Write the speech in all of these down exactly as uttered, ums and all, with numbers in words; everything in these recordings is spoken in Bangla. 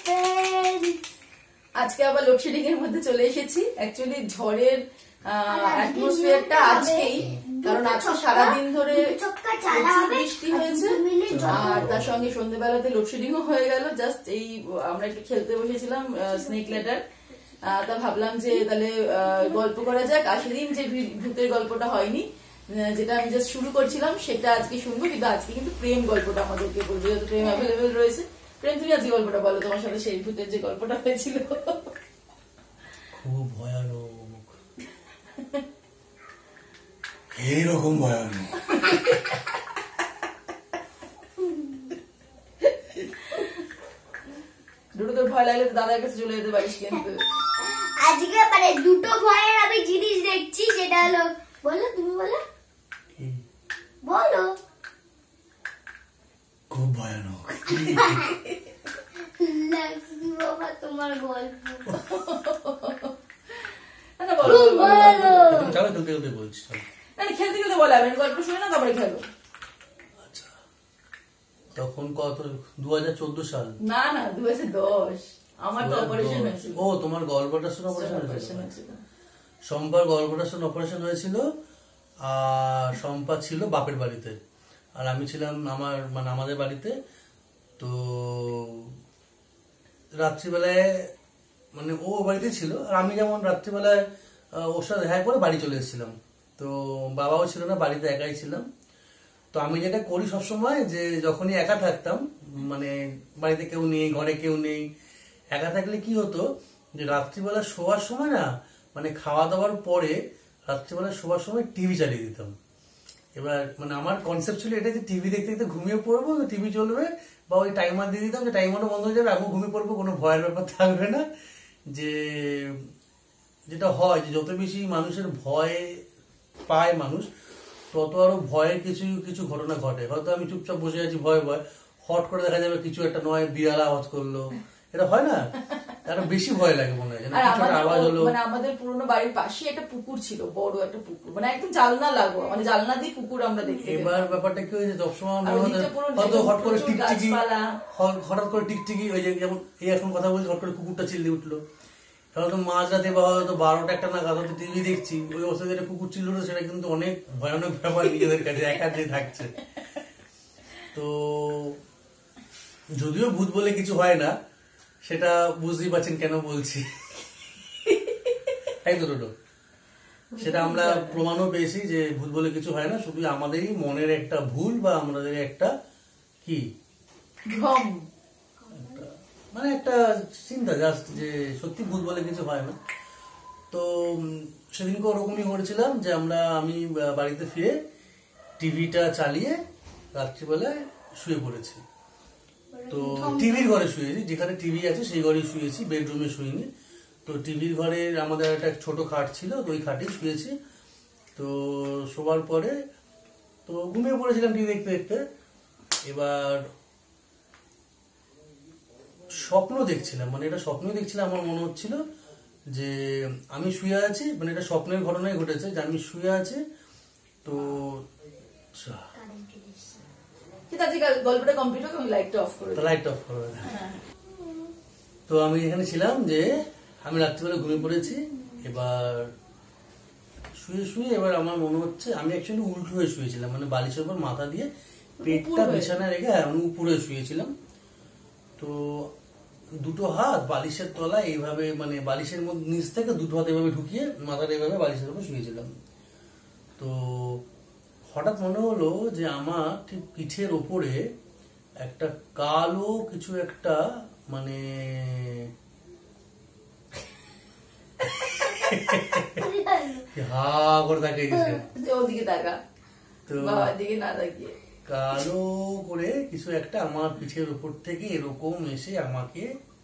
আজকে আবার লোডশেডিং এর মধ্যে চলে এসেছি। অ্যাকচুয়ালি ঝড়ের অ্যাটমসফিয়ারটা আজকেই, কারণ আজকে সারাদিন ধরে বৃষ্টি হয়েছে আর তার সঙ্গে সন্ধ্যেবেলাতে লোডশেডিংও হয়ে গেল। জাস্ট এই আমরা একটু খেলতে বসেছিলাম স্নেক লেডার, তা ভাবলাম যে তাহলে গল্প করা যাক। আর সেদিন যে ভূতের গল্পটা হয়নি, যেটা আমি জাস্ট শুরু করছিলাম, সেটা আজকে শুনবো। কিন্তু আজকে কিন্তু প্রেম গল্পটা আমাদেরকে বলবো, যেহেতু প্রেম অ্যাভেলেবেল রয়েছে। প্রেম, তুমি আজকে গল্পটা বলো, তোমার সাথে সেই ভূতের যে গল্পটা হয়েছিল। খুব ভয়ানক, এইরকম ভয়ানক। দুটো তোর ভয় লাগলে দাদার কাছে চলে যেতে পারিস। কিন্তু আজকে মানে দুটো ভয়ের আমি জিনিস দেখছি, সেটা হলো, বলো তুমি বলো বলো খুব ভয়ানক লাগছে বাবা তোমার গল্প। চলো খেলতে খেলতে বলছি, খেলতে খেলতে বলে আমি গল্প শুনে না তারপরে খেলবো। আচ্ছা, তখন কত, দু হাজার চোদ্দ সাল? না না, দু হাজার দশ। আমার তো অপারেশন হয়েছিল। ও, তোমার গল্পটা শুনে অপারেশন হয়েছিল? সম্পার গল্পটা শুনে অপারেশন হয়েছিল। আর সম্পা ছিল বাপের বাড়িতে, আর আমি ছিলাম আমার মানে আমাদের বাড়িতে। তো রাত্রিবেলায় মানে ও বাড়িতে ছিল, আর আমি যেমন রাত্রিবেলায় ওর সাথে দেখা করে বাড়ি চলে এসেছিলাম। তো বাবাও ছিল না, বাড়িতে একাই ছিলাম। তো আমি যেটা করি সবসময়, যে যখনই একা থাকতাম, মানে বাড়িতে কেউ নেই, ঘরে কেউ নেই, একা থাকলে কি হতো, যে রাত্রিবেলা শোয়ার সময় না, মানে খাওয়া দাওয়ার পরে রাত্রিবেলা শোয়ার সময় টিভি চালিয়ে দিতাম। এবার মানে আমার কনসেপ্ট ছিল এটা, যে টিভি দেখতে দেখতে ঘুমিয়ে পড়বো, টিভি চলবে, বা ওই টাইমার দিয়ে দিতাম, যে টাইমারও বন্ধ হয়ে যাবে, আমিও ঘুমিয়ে পড়বো, কোনো ভয়ের ব্যাপার থাকবে না। যে যেটা হয়, যে যত বেশি মানুষের ভয় পায় মানুষ, তত আরো ভয়ের কিছু কিছু ঘটনা ঘটে। হয়তো আমি চুপচাপ বসে আছি ভয় ভয়, হট করে দেখা যাবে কিছু একটা নয় বিড়াল আওয়াজ করলো, এটা হয় না, আরো বেশি ভয় লাগে মনে হয়, কিছু একটা আওয়াজ হলো। মানে আমাদের পুরোনো বাড়ির পাশে একটা পুকুর ছিল, বড় একটা পুকুর, মানে একদম জানলা লাগো, মানে জানলা দিয়ে পুকুর আমরা দেখি। এবার ব্যাপারটা কি হয়েছে, সবসময় হয়তো হট করে টিকটিকি, হঠাৎ করে টিকটিকি, ওই যে যেমন এই এখন কথা বলছি, হট করে কুকুরটা চিল্লি উঠলো। হয়তো মাঝরাতে বা হয়তো বারোটা একটা নাগাদ হয়তো টিভি দেখছি, ওই অবস্থায় যেটা কুকুর চিল্লি উঠলো, সেটা কিন্তু অনেক ভয়ানক ব্যাপার নিজেদের কাছে, একা যে থাকছে। তো যদিও ভূত বলে কিছু হয় না, সেটা বুঝতেই পারছেন কেন বলছি, তাই তো টোটো? সেটা আমরা প্রমাণও পেয়েছি যে ভূত বলে কিছু হয় না, শুধু আমাদেরই মনের একটা ভুল, বা আমাদের একটা কি ভ্রম, মানে একটা চিন্তা, জাস্ট যে সত্যি ভূত বলে কিছু হয় না। তো সেদিনকে ওরকমই করেছিলাম, যে আমরা আমি বাড়িতে ফিরে টিভিটা চালিয়ে রাত্রিবেলায় শুয়ে পড়েছি। তো টিভির ঘরে শুয়েছি, যেখানে টিভি আছে সেই ঘরে শুয়েছি, বেডরুমে শুইনি। তো টিভির ঘরে আমাদের একটা ছোট খাট ছিল, তো ওই খাটেই শুয়েছি। তো শোবার পরে তো ঘুমিয়ে পড়েছিলাম টিভি দেখতে দেখতে। এবার স্বপ্ন দেখছিলাম, মানে এটা স্বপ্ন দেখছিলাম, আমার মনে হচ্ছিল যে আমি শুয়ে আছি, মানে এটা স্বপ্নের ঘটনাই ঘটেছে, যে আমি শুয়ে আছি। তো গল্পটা কমপ্লিট হোক, আমি লাইটটা অফ করে দিই। লাইটটা অফ করে। তো আমি এখানে ছিলাম, যে আমি রাত্রিবেলা ঘুমিয়ে পড়েছি। এবার শুয়ে শুয়ে এবার আমার মনে হচ্ছে, আমি অ্যাকচুয়ালি উল্টো হয়ে শুয়েছিলাম, মানে বালিশের উপর মাথা দিয়ে পেটটা বিছানায় রেখে আমি উপরে শুয়েছিলাম। তো দুটো হাত বালিশের তলায় এইভাবে, মানে বালিশের মধ্যে নিচ থেকে দুটো হাত এভাবে ঢুকিয়ে মাথাটা এইভাবে বালিশের উপর শুয়েছিলাম। তো হঠাৎ মনে হলো যে আমার ঠিক পিঠের ওপরে একটা কালো কিছু একটা, মানে হা করে তাকিয়ে গেছে, ওদিকে তাকা, তো বাবার দিকে না তাকিয়ে কালো করে কিছু একটা আমার পিঠের উপর থেকে এরকম এসে আমাকে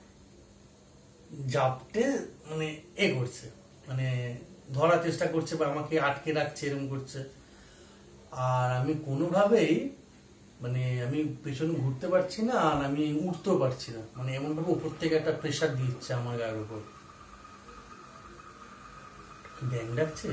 জাপটে মানে এ করছে, মানে ধরার চেষ্টা করছে, বা আমাকে আটকে রাখছে, এরকম করছে। আর আমি কোনোভাবেই মানে আমি পেছনে ঘুরতে পারছি না, আর আমি উঠতেও পারছি না, মানে এমন ভাবে উপর থেকে একটা প্রেসার দিচ্ছে আমার গায়ের উপর। ব্যাং ডাকছে,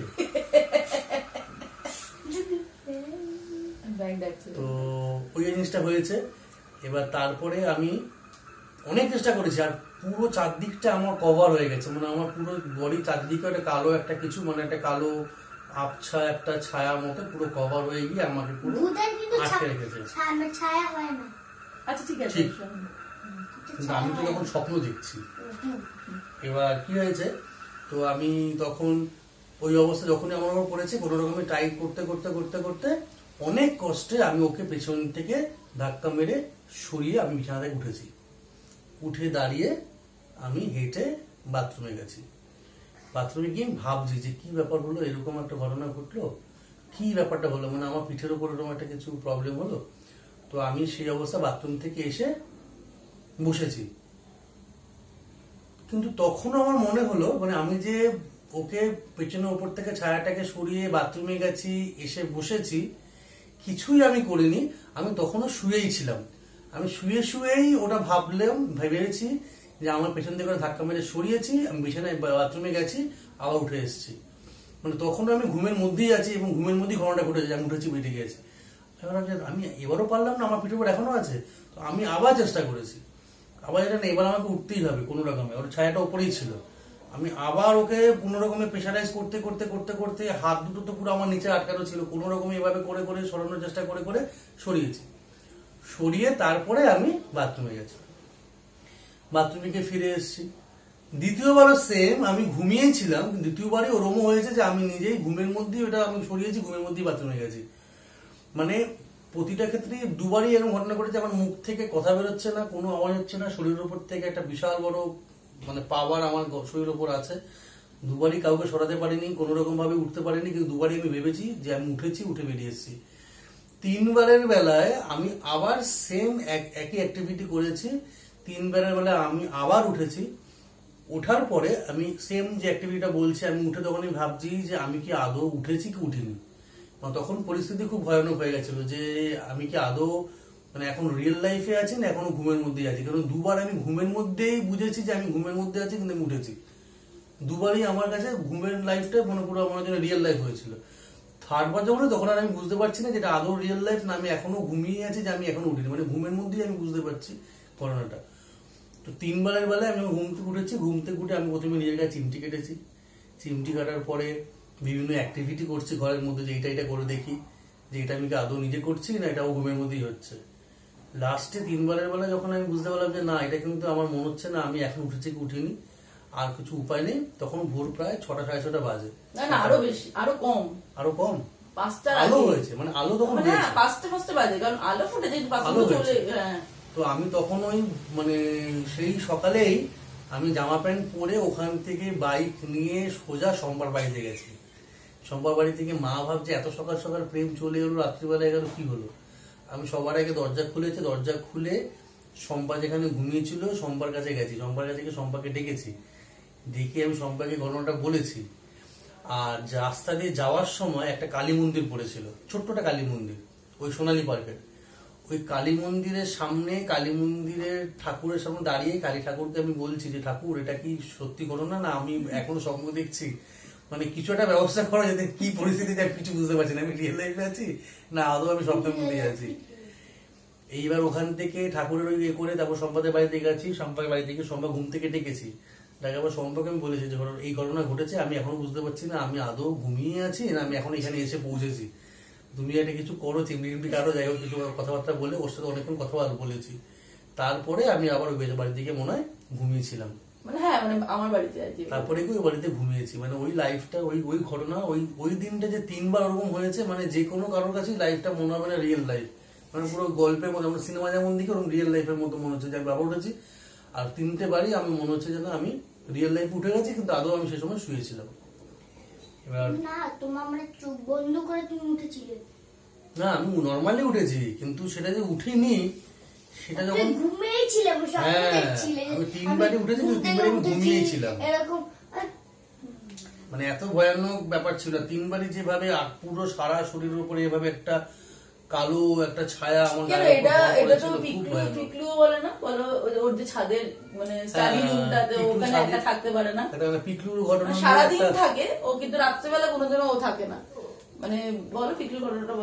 ব্যাং ডাকছে। তো ওই জিনিসটা হয়েছে। এবার তারপরে আমি অনেক চেষ্টা করেছি, আর পুরো চারদিকটা আমার কভার হয়ে গেছে, মানে আমার পুরো বডি চারদিকে একটা কালো একটা কিছু, মানে একটা কালো আবছা একটা ছায়া মতো পুরো কভার হয়ে গিয়ে আমাকে পুরো আটকে রেখেছে। ছায়া হয় না। আচ্ছা ঠিক আছে, কিন্তু আমি তো যখন স্বপ্ন দেখছি, এবার কি হয়েছে, তো আমি তখন ওই অবস্থা যখনই আমার উপর পড়েছে, কোনো রকমের টাইট করতে করতে করতে করতে অনেক কষ্টে আমি ওকে পেছন থেকে ধাক্কা মেরে সরিয়ে আমি বিছানাতে উঠেছি। উঠে দাঁড়িয়ে আমি হেঁটে বাথরুমে গেছি। বাথরুমে গিয়ে ভাবছি যে কি ব্যাপার হলো, এরকম একটা ঘটনা ঘটলো, কি ব্যাপারটা হলো, মানে আমার পিঠের উপর এরকম একটা কিছু প্রবলেম হলো। তো আমি সেই অবস্থা বাথরুম থেকে এসে বসেছি, কিন্তু তখনও আমার মনে হলো মানে আমি যে ওকে পেছনের উপর থেকে ছায়াটাকে সরিয়ে বাথরুমে গেছি, এসে বসেছি, কিছুই আমি করিনি। আমি তখনও শুয়েই ছিলাম। আমি শুয়ে শুয়েই ওটা ভাবলাম, ভেবেছি যে আমার পেছন থেকে ধাক্কা মেরে সরিয়েছি, আমি বিছানায় বাথরুমে গেছি, আবার উঠে এসেছি। মানে তখনও আমি ঘুমের মধ্যেই আছি এবং ঘুমের মধ্যেই ঘটনাটা ঘটেছে, আমি উঠেছি বেরিয়ে গেছি। আমি এবারও পারলাম না, আমার পিঠের উপর এখনো আছে। তো আমি আবার চেষ্টা করেছি, আবার এটা না, এবার আমাকে উঠতেই হবে কোনো রকমে, ওর ছায়াটা উপরেই ছিল। আমি আবার ওকে কোনো রকমে প্রেশারাইজ করতে করতে করতে করতে হাত দুটো তো পুরো আমার নিচে আটকানো ছিল, কোনো রকমে এভাবে করে করে সরানোর চেষ্টা করে করে সরিয়েছি। সরিয়ে তারপরে আমি বাথরুমে গেছি, বাথরুমে গিয়ে ফিরে এসেছি। দ্বিতীয়বারও সেম, আমি ঘুমিয়েছিলাম, দ্বিতীয়বারই ওরমও হয়েছে যে আমি নিজেই ঘুমের মধ্যেই ওটা আমি সরিয়েছি, ঘুমের মধ্যেই বাথরুমে গেছি। মানে প্রতিটা ক্ষেত্রে দুবারই এরকম ঘটনা ঘটেছে, আমার মুখ থেকে কথা বেরোচ্ছে না, কোনো আওয়াজ হচ্ছে না, শরীরের উপর থেকে একটা বিশাল বড় মানে পাওয়ার আমার শরীরের উপর আছে। দুবারই কাউকে সরাতে পারিনি, কোনো রকম ভাবে উঠতে পারিনি, কিন্তু দুবারই আমি ভেবেছি যে আমি উঠেছি, উঠে বেরিয়ে এসেছি। তিনবারের বেলায় আমি আবার সেম একই অ্যাক্টিভিটি করেছি। তিনবারের বেলায় আমি আবার উঠেছি, ওঠার পরে আমি সেম যে অ্যাক্টিভিটিটা বলছি, আমি উঠে তখনই ভাবছি যে আমি কি আদৌ উঠেছি কি উঠিনি। তখন পরিস্থিতি খুব ভয়ানক হয়ে গেছিল যে আমি কি আদৌ মানে এখন রিয়েল লাইফে আছি না এখনো ঘুমের মধ্যেই আছি। কারণ দুবার আমি ঘুমের মধ্যেই বুঝেছি যে আমি ঘুমের মধ্যে আছি, কিন্তু আমি উঠেছি। দুবারই আমার কাছে ঘুমের লাইফটা মনে পুরো আমার জন্য রিয়েল লাইফ হয়েছিল। থার্ড বার যখন তখন আর আমি বুঝতে পারছি না যেটা আদৌ রিয়েল লাইফ না আমি এখনো ঘুমিয়ে আছি, যে আমি এখনো উঠিনি, মানে ঘুমের মধ্যেই আমি বুঝতে পারছি ঘটনাটা। তো তিনবারের বেলায় আমি ঘুম থেকে উঠেছি, ঘুম থেকে উঠে আমি প্রথমে নিজের কাছে চিমটি কেটেছি। চিমটি কাটার পরে বিভিন্ন অ্যাক্টিভিটি করছি ঘরের মধ্যে, যে এটা এটা করে দেখি যে এটা আমি কি আদৌ নিজে করছি না এটাও ঘুমের মধ্যেই হচ্ছে। লাস্টে তিনবারের বেলা যখন আমি বুঝতে পারলাম যে না এটা কিন্তু আমার মনে হচ্ছে না আমি এখন উঠেছি কি উঠিনি, আর কিছু উপায় নেই, তখন ভোর প্রায় ছটা সাড়ে ছটা বাজে। না না আরো বেশি, আরো কম, আরো কম পাঁচটা আলো হয়েছে, মানে আলো তখন পাঁচটা পাঁচটা বাজে, কারণ আলো ফুটেছে চলে। তো আমি তখন ওই মানে সেই সকালেই আমি জামা প্যান্ট পরে ওখান থেকে বাইক নিয়ে সোজা সম্পার বাড়িতে গেছি। সম্পার বাড়ি থেকে মা ভাবছে এত সকাল সকাল প্রেম চলে এলো, রাত্রিবেলা গেল, কি হলো। আমি সবার আগে দরজা খুলেছি, দরজা খুলে সম্পা যেখানে ঘুমিয়েছিল সম্পার কাছে গেছি, সম্পার কাছে গিয়ে সম্পাকে ডেকেছি, ডেকে আমি সম্পাকে ঘটনাটা বলেছি। আর রাস্তা দিয়ে যাওয়ার সময় একটা কালী মন্দির পড়েছিল, ছোট্টটা কালী মন্দির, ওই সোনালী পার্কের ওই কালী মন্দিরের সামনে, কালী মন্দিরের ঠাকুরের সামনে দাঁড়িয়ে কালী ঠাকুরকে আমি বলছি যে ঠাকুর এটা কি সত্যি ঘটনা না আমি এখনো স্বপ্ন দেখছি, মানে কিছু একটা ব্যবস্থা করা যাতে, কি পরিস্থিতি কিছু বুঝতে পারছি না, আমি রিয়েল লাইফে আছি না আদৌ আমি স্বপ্নের মধ্যে আছি। এইবার ওখান থেকে ঠাকুরের ওই ইয়ে করে তারপর সম্পাদের বাড়িতে গেছি, সম্পাদের বাড়ি থেকে সম্পা ঘুম থেকে ডেকেছি, তারপর সম্পাকে আমি বলেছি যে এই ঘটনা ঘটেছে, আমি এখনো বুঝতে পারছি না আমি আদৌ ঘুমিয়ে আছি না আমি এখন এখানে এসে পৌঁছেছি, তুমি একটা কিছু করো, চিমটি চিমটি কারো যাই হোক কিছু কথাবার্তা বলে ওর সাথে অনেকক্ষণ কথাবার্তা বলেছি। তারপরে আমি আবার ওই বাড়ি থেকে মনে হয় ঘুমিয়েছিলাম, মানে হ্যাঁ মানে আমার বাড়িতে তারপরে ওই বাড়িতে ঘুমিয়েছি। মানে ওই লাইফটা ওই ওই ঘটনা ওই ওই দিনটা যে তিনবার ওরকম হয়েছে, মানে যে কোনো কারোর কাছে লাইফটা মনে হবে না রিয়েল লাইফ, মানে পুরো গল্পের মতো, আমরা সিনেমা যেমন দেখি ওরকম রিয়েল লাইফের মতো মনে হচ্ছে যে আমি বাবা উঠেছি। আর তিনটে বাড়ি আমি মনে হচ্ছে যেন আমি রিয়েল লাইফ উঠে গেছি, কিন্তু আদৌ আমি সেই সময় শুয়েছিলাম। এবার না তোমার মানে চোখ বন্ধ করে তুমি উঠেছিলে? না আমি নর্মালি উঠেছি, কিন্তু সেটা যে উঠিনি সেটা যখন ঘুমিয়েছিলাম, আমি তিনবারই উঠেছি, কিন্তু তিনবারই আমি ঘুমিয়েছিলাম, এরকম মানে এত ভয়ানক ব্যাপার ছিল। তিনবারই যেভাবে পুরো সারা শরীরের উপরে এভাবে একটা কালো একটা ছায়া আমার গায়ে এটা এটা তো পিকলু পিকলু বলে না, বলো ওর যে ছাদের মানে স্টাডি রুমটাতে ওখানে একা থাকতে পারে না, এটা পিকলুর ঘটনা, সারা দিন থাকে ও, কিন্তু রাত্রেবেলা কোনোদিনও ও থাকে না। মানে বলো পিকলুর ঘটনাটা বলো।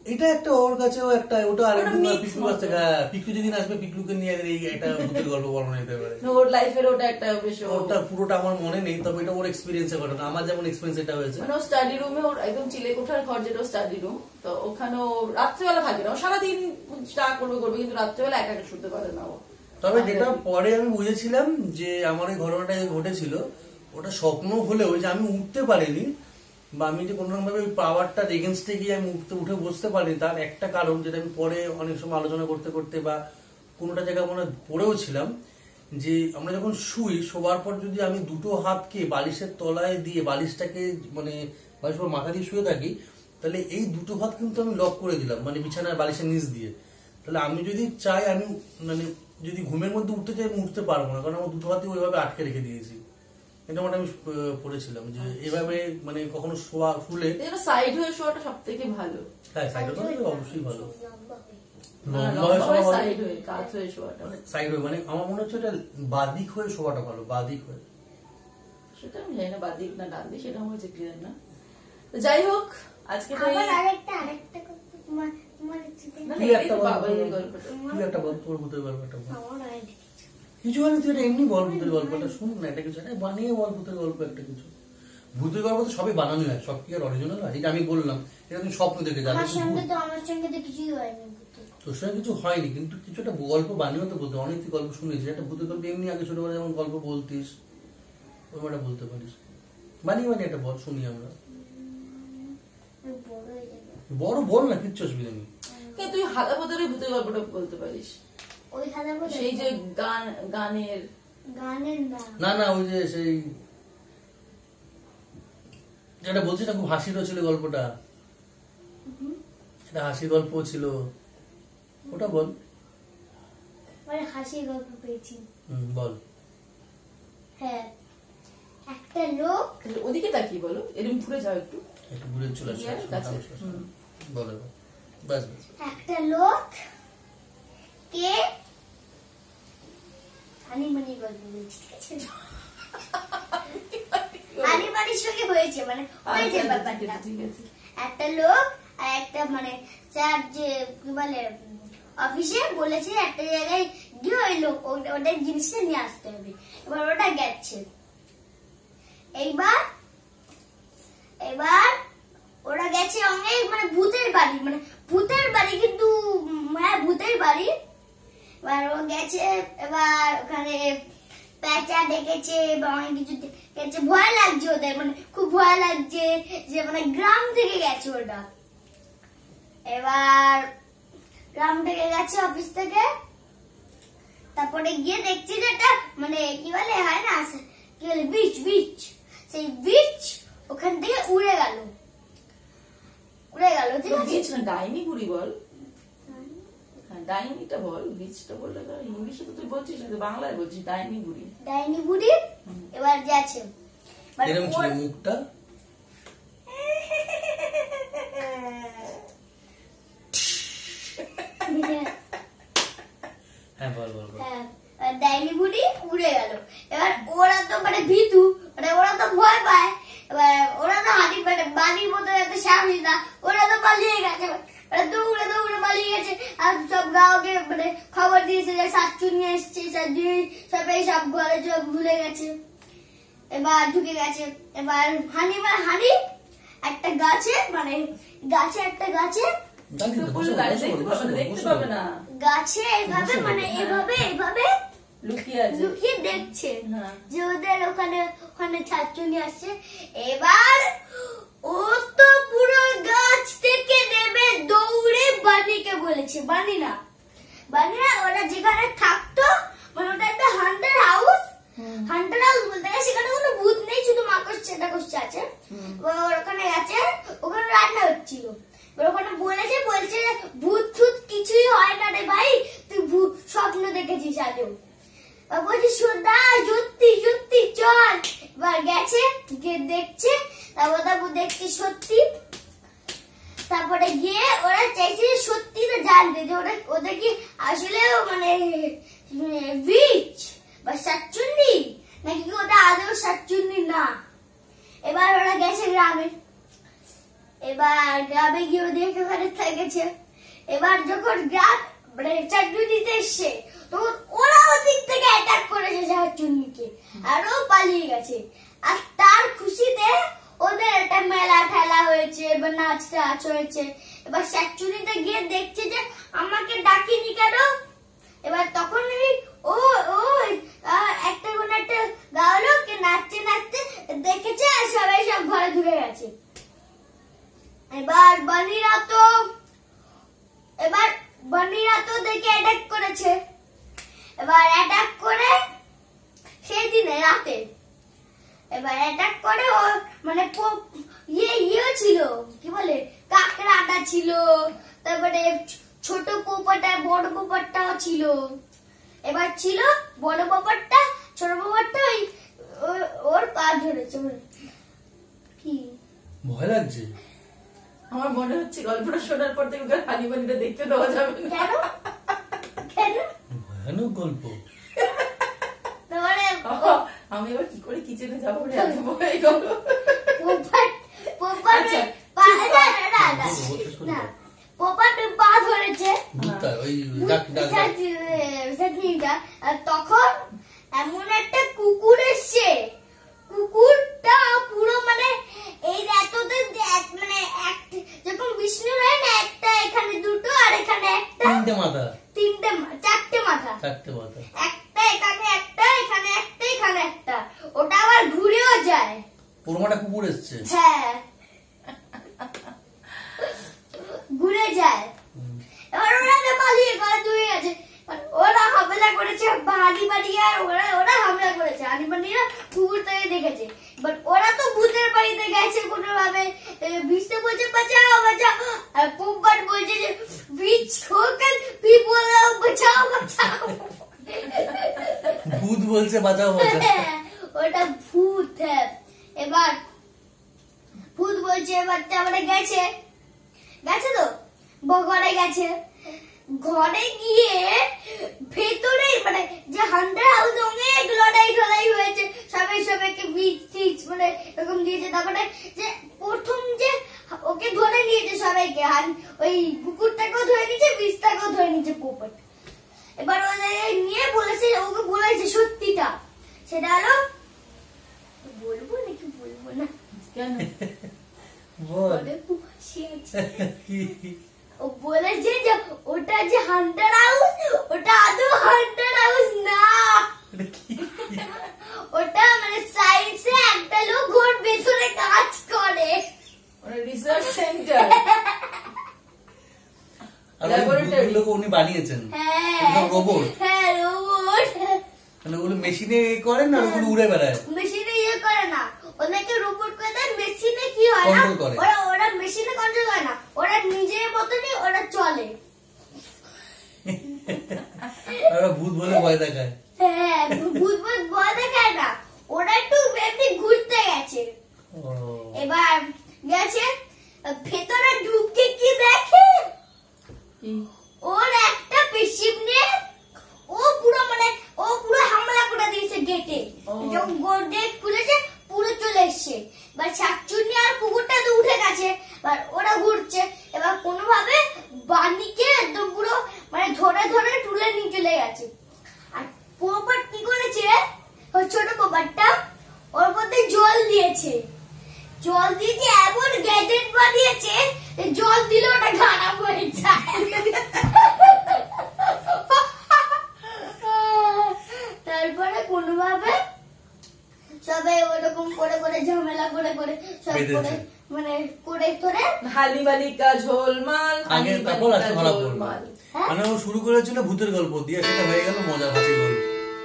এটা একটা ওর কাছেও একটা ওটা আরেকদিন ওটা mix পিকলু মতো। আসছে, হ্যাঁ, পিকলু যেদিন আসবে পিকলুকে নিয়ে এই একটা ভূতের গল্প বলানো যেতে পারে। না, ওর লাইফের ওটা একটা বেশ ও- ওটা পুরোটা আমার মনে নেই, তবে এটা ওর এক্সপিরিয়েন্সের ঘটনা। আমার যেমন এক্সপিরিয়েন্স এটা হয়েছে, মানে ও স্টাডি রুমে, ওর একদম চিলে কোঠার ঘর যেটা স্টাডি রুম, তো ওখানে ও রাত্রেবেলা থাকে না, ও সারাদিন চা করবে করবে, কিন্তু রাত্রেবেলা একা একা শুতে পারে না ও। তবে যেটা পরে আমি বুঝেছিলাম যে আমার ওই ঘটনাটা যে ঘটেছিল ওটা স্বপ্ন হলেও যে আমি উঠতে পারিনি বা আমি যে কোনো রকম ভাবে পাওয়ারটার এগেনস্টে গিয়ে আমি উঠতে উঠে বসতে পারিনি, তার একটা কারণ যেটা আমি পরে অনেক সময় আলোচনা করতে করতে বা কোনোটা জায়গায় মনে হয় পড়েও ছিলাম, যে আমরা যখন শুই, শোবার পর যদি আমি দুটো হাতকে বালিশের তলায় দিয়ে বালিশটাকে মানে বালিশের উপর মাথা দিয়ে শুয়ে থাকি, তাহলে এই দুটো হাত কিন্তু আমি লক করে দিলাম, মানে বিছানার বালিশের নিচ দিয়ে। তাহলে আমি যদি চাই, আমি মানে যদি ঘুমের মধ্যে উঠতে চাই আমি উঠতে পারবো না, কারণ আমার দুটো হাতে ওইভাবে আটকে রেখে দিয়েছি। এটা মোটা আমি আহ, পড়েছিলাম যে এভাবে মানে কখনো শোয়া ফুলে, সাইড হয়ে শোয়াটা সব থেকে ভালো। হ্যাঁ সাইড হয়ে অবশ্যই ভালো, না, লম্বা লম্বা হয়ে শোয়া হয়ে ভালো। সাইড হয়ে, কাত হয়ে শোয়াটা, সাইড হয়ে মানে আমার মনে হচ্ছে এটা বাদিক হয়ে শোয়াটা ভালো, বাদিক হয়ে। সেটা আমি জানি না বাদিক না ডান দিক, সেটা আমার হচ্ছে ক্লিয়ার না। তো যাই হোক, আজকে তো এই- আবার আরেকটা আরেকটা কথা তোমার তোমার ইচ্ছে থেকে- না, কি না, একটা এই তো বল, বাবা এই গল্পটা। কি একটা বল, তোর ভূতের গল্পটা বল। আমার আরেকটা কিছু মানে তুই এটা এমনি বল ভূতের গল্পটা, শুন না, এটা কিছু একটা বানিয়ে বল ভূতের গল্প একটা কিছু। ভূতের গল্প তো সবই বানানো হয়, সব কি আর অরিজিনাল হয়? এই যে আমি বললাম এটা তুমি স্বপ্ন দেখে যাবে, আমার সঙ্গে তো আমার সঙ্গে তো কিছুই হয়নি বুঝতে। তোর সঙ্গে কিছু হয়নি, কিন্তু কিছু একটা গল্প বানিয়েও তো বলতে, অনেক তুই গল্প শুনেছিস, একটা ভূতের গল্প এমনি আগে ছোটবেলায় যেমন গল্প বলতিস ওইটা বলতে পারিস, বানিয়ে বানিয়ে একটা বল শুনি আমরা। আমি বড় হয়ে যাবে। বড় বল না, কিচ্ছু অসুবিধা নেই। কে তুই হাদা পাতারে ভূতের গল্পটা বলতে পারিস, ওই খাতা বলে সেই যে গান গানের গানের না না না ওই যে সেই যেটা বলছি না, খুব হাসিরও ছিল গল্পটা, এটা হাসির গল্প ছিল, ওটা বল। মানে হাসির গল্প পেয়েছি। হুম, বল। হ্যাঁ, একটা লোক ওদিকে তাকিয়ে বলো, এরকম ঘুরে যাও একটু, একটু ঘুরে চলে আসো, ইয়ার কাছে। হুম। বলো এবার। বাস বাস। একটা লোক কে হানিমানি গল্প বলছি, ঠিক আছে? হানিমানির সঙ্গে হয়েছে, মানে হয়েছে আচ্ছা, ব্যাপারটা। ঠিক আছে, ঠিক আছে। একটা লোক আর একটা মানে স্যার যে কি বলে অফিসে বলেছে একটা জায়গায় গিয়ে ওই লোক ও- ওদের জিনিসটা নিয়ে আসতে হবে। এবার ওটা গেছে, এইবার এবার ওরা গেছে অনেক মানে ভূতের বাড়ি, মানে ভূতের বাড়ি কিন্তু উম, হ্যাঁ ভূতের বাড়ি। এবার ও গেছে, এবার ওখানে প্যাঁচা ডেকেছে বা অনেক কিছু দেখেছে, ভয় লাগছে ওদের, মানে খুব ভয় লাগছে যে মানে গ্রাম থেকে গেছে ওটা। এবার গ্রাম থেকে গেছে অফিস থেকে, তারপরে গিয়ে দেখছি যে একটা মানে কি বলে হয় না কি বলে বিচ বিচ সেই বিচ ওখান থেকে উড়ে গেল, উড়ে গেল, ঠিক আছে? বীজ না ডাইনি বুড়ি বল, হ্যাঁ ডাইনিটা বল, বীজটা বললে তো ইংলিশে তো তুই বলছিস না, তুই বাংলায় বলছিস ডাইনি বুড়ি। ডাইনি বুড়ি এবার যাচ্ছে, এবার এরকম ছিল ওর- মুখটা, হ্যাঁ বল বল বল। হ্যাঁ, আর ডাইনি বুড়ি উড়ে গেল। এবার ওরা তো মানে ভীতু, মানে ওরা তো ভয় পায়। এবার ওরা তো হাঁটি মানে বাড়ির মতো এত সাহসী না, ওরা তো পালিয়ে গেছে, ওরা দৌড়ে দৌড়ে পালিয়ে গেছে। আর সব গাঁওকে মানে খবর দিয়েছে যে শাকচুনি এসছে, শাকচুনি সবাই সব ঘরে সব ভুলে গেছে, এবার ঢুকে গেছে। এবার হানি মানে হানি একটা গাছে মানে গাছে একটা গাছে দাঁড়িয়ে তো থাকো, বললে বসে দাঁড়িয়ে বলো, দেখতে বসে পাবে না, বলো, দেখতে বসে পাবে বলো। না, গাছে এইভাবে মানে এইভাবে এইভাবে লুকিয়ে আছে। লুকিয়ে দেখছে হ্যাঁ। যে ওদের ওখানে ওখানে ছাত্রী আসছে। এবার ও তো পুরো গাছ থেকে নেমে দৌড়ে বানিকে বলেছে, বানি না বানি না ওরা যেখানে থাকতো মানে ওটা একটা হান্টার হাউস, হান্টার হাউস বলতে গেলে সেখানে কোনো ভূত নেই, শুধু মাকড় সেটা করছে আছে। এবার ওর ওখানে গেছে, ওখানে রান্না হচ্ছিল। এবার ওখানে বলেছে বলছে ভূত ফুত কিছুই হয় না রে ভাই, তুই ভূত স্বপ্ন দেখেছিস আজও। বলছি সোদা সত্যি সত্যি চল। এবার গেছে গিয়ে দেখছে, তারপর তারপর দেখছে সত্যি। তারপরে গিয়ে ওরা চাইছে সত্যিটা জানতে যে ওরা ওদের কি আসলেও মানে বিচ বা শাকচুন্নি নাকি কি ওটা আদৌ শাকচুন্নি না। এবার ওরা গেছে গ্রামে, এবার গ্রামে গিয়ে দেখে ওখানে থেকেছে। এবার যখন গ্রাম মানে চাটুনিতে এসছে তখন ওরা ওদিক থেকে অ্যাটাক করেছে শাকচুন্নিকে, আর ও পালিয়ে গেছে। আর তার খুশিতে ওদের একটা মেলা ঠেলা হয়েছে, এবার নাচ টাচ হয়েছে। এবার শাকচুন্নিটা গিয়ে দেখছে যে আমাকে ডাকিনি কেন। এবার তখন ও ও একটা কোন একটা গাওলো কে নাচতে নাচতে দেখেছে, আর সবাই সব ঘরে ঢুকে গেছে। এবার বানিরা তো এবার বানিরা তো দেখে অ্যাটাক করেছে। এবার অ্যাটাক করে সেই দিনে রাতে এবার অ্যাটাক করে ও মানে ইয়ে ইয়ে ছিল কি বলে কাকড়াটা ছিল, তারপরে ছোট পোপাটা বড় পোপাটাও ছিল। এবার ছিল বড় পোপাটা, ছোট পোপাটা ওই ওর পা ধরেছে। কি ভয় লাগছে? আমার মনে হচ্ছে গল্পটা শোনার পর থেকে ওকে হানিবানিটা দেখতে দেওয়া যাবে না। কেন কেন ভয়ানক গল্প। তাহলে আমি এবার কি করে কিচেনে যাবো রে, এত ভয় গল্প। পোপাট পোপাট আচ্ছা, পা না না না না পোপাট পা ধরেছে ভূতটা ওই ডাক ডাক ডাক। আর তখন এমন একটা কুকুর এসছে, কুকুরটা পুরো মানে এই এতদিন মানে যখন বিষ্ণু হয় না, একটা এখানে দুটো আর এখানে একটা, তিনটে মাথা তিনটে মা- চারটে মাথা, চারটে মাথা, একটা এখানে একটা, এখানে একটা, এখানে একটা, ওটা আবার ঘুরেও যায়। পুরোটা কুকুর এসছে। হ্যাঁ ঘুরে যায়। এবার ওরা তো পালিয়ে ঘরে ধুয়ে গেছে। ওরা হামলা করেছে হানি বাড়ি, আর ওরা ওরা হামলা করেছে হানি বাড়িরা কুকুর থেকে দেখেছে। বাট ওরা তো ভূতের বাড়িতে গেছে কোনো ভাবে, বিষ্ণু বলছে বাঁচাও বাঁচাও, আর পোপট বলছে যে বিচ হোকন পিপল বাঁচাও বাঁচাও। ভূত বলছে বাঁচাও বাঁচাও। ওটা ভূত। হ্যাঁ এবার ভূত বলছে এবার আমরা গেছে গেছে তো ঘরে গেছে। ঘরে গিয়ে ভেতরে মানে যে হান্টার হাউস অনেক লড়াই টড়াই হয়েছে, সবাই সবাইকে বিচ টিচ মানে এরকম দিয়েছে। তারপরে যে প্রথম যে ওকে ধরে নিয়েছে সবাইকে, ওই কুকুরটাকেও ধরে নিয়েছে, বীজটাকেও ধরে নিয়েছে পোপট। এবার ওদের নিয়ে বলেছে, ওকে বলেছে সত্যিটা, সেটা হলো বলবো নাকি বলবো না কেন বল। খুব হাসি আছে। কি? ও বলেছে যে ওটা যে হান্টার হাউস, ওটা আদৌ হান্টার হাউস না, এটা কি? ওটা মানে সায়েন্সে একটা লোক ওর ভেতরে কাজ করে, রিসার্চ সেন্টার আর ওই ভূতগুলোকে উনি বানিয়েছেন। হ্যাঁ রোবট। হ্যাঁ রোবট। মানে ওগুলো মেশিনে করেন না, ওগুলো উড়ে বেড়ায়। মেশিনে ইয়ে করে না, ওদেরকে রোবট করে দেয়। মেশিনে কি হয় না, Control করে। ওরা ওরা মেশিনে কন্ট্রোল করে না, ওরা নিজের মতনই ওরা চলে। আর ওরা ভূত বলে ভয় দেখায়। হ্যাঁ ভূত ভূত ভয় দেখায় না, ওরা একটু এমনি ঘুরতে গেছে। ও, এবার গেছে ভেতরে ঢুকে কি দেখে, কি? ওর একটা পেশিব নিয়ে ও পুরো মানে ও পুরো হামলা করে দিয়েছে গেটে। ও। যখন গেট খুলেছে পুরো চলে এসছে। এবার শাকচুন্নি আর কুকুরটা তো উঠে গেছে, এবার ওরা ঘুরছে। এবার কোনোভাবে বানিকে একদম পুরো মানে ধরে ধরে তুলে নিয়ে চলে গেছে। আর পোপট কি করেছে, ওই ছোট পোপটটা ওর মধ্যে জল দিয়েছে, জল দিয়েছে এমন গ্যাজেট বানিয়েছে জল দিলে ওটা খারাপ হয়ে যায়। তারপরে কোনোভাবে সবাই ওরকম করে করে ঝামেলা করে করে সব করে মানে করে করে হালিবালিকা ঝোলমাল, আগে তারপর হালিবালিকা আসতে ধরা পড়লো। ঝোলমাল। হ্যাঁ? মানে ও শুরু করেছিল ভূতের গল্প দিয়ে, সেটা হয়ে গেল মজার হাসির গল্প।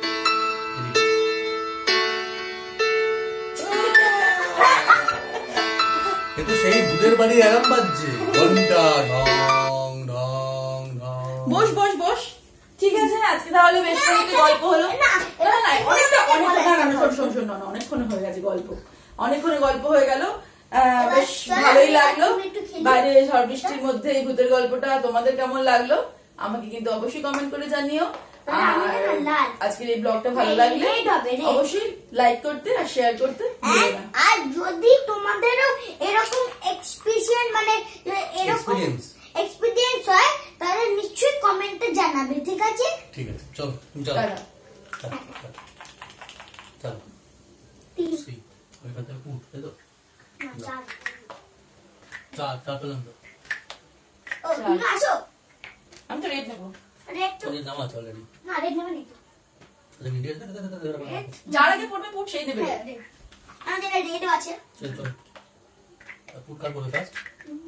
কিন্তু সেই ভূতের বাড়ি আরাম বাজছে, ঘন্টা ঢং ঢং ঢং। বস বস বস, ঠিক আছে আজকে তাহলে বেশ কয়েকটি গল্প হলো। না, না, অনেকটা- অনেকটা- না, না, না, শোন, শোন, শোন, না, না, অনেকক্ষণ হয়ে গেছে গল্প, অনেকক্ষণ গল্প হয়ে গেল। আহ, বেশ ভালোই লাগলো। বাইরে ঝড় বৃষ্টির মধ্যে এই ভূতের গল্পটা তোমাদের কেমন লাগলো আমাকে কিন্তু অবশ্যই কমেন্ট করে জানিও। আর আজকের এই ব্লগটা ভালো লাগলে অবশ্যই লাইক করতে আর শেয়ার করতে ভুলো না। আর যদি তোমাদেরও এরকম এক্সপিরিয়েন্স মানে এরকম এক্সপিরিয়েন্স এক্সপিরিয়েন্স হয় তাহলে নিশ্চয়ই কমেন্টে জানাবে, ঠিক আছে? ঠিক আছে, চলো তুমি চলো টাটা। চলো, চলো, চলো তিন সি ওইখান থেকে উঠ তাই তো না, চার। চা চা পেলাম তো ও তুমি আসো, আমি তো রেড নেবো। রেড তো ওদের নাম আছে অলরেডি না, রেড নেবে নাকি? ওদের ভিডিও দে দে দে দে রেড যার আগে পড়বে পুট সেই দেবে। হ্যাঁ রেড আমাদের রেডও আছে। চল চল পুট কার করবে ফার্স্ট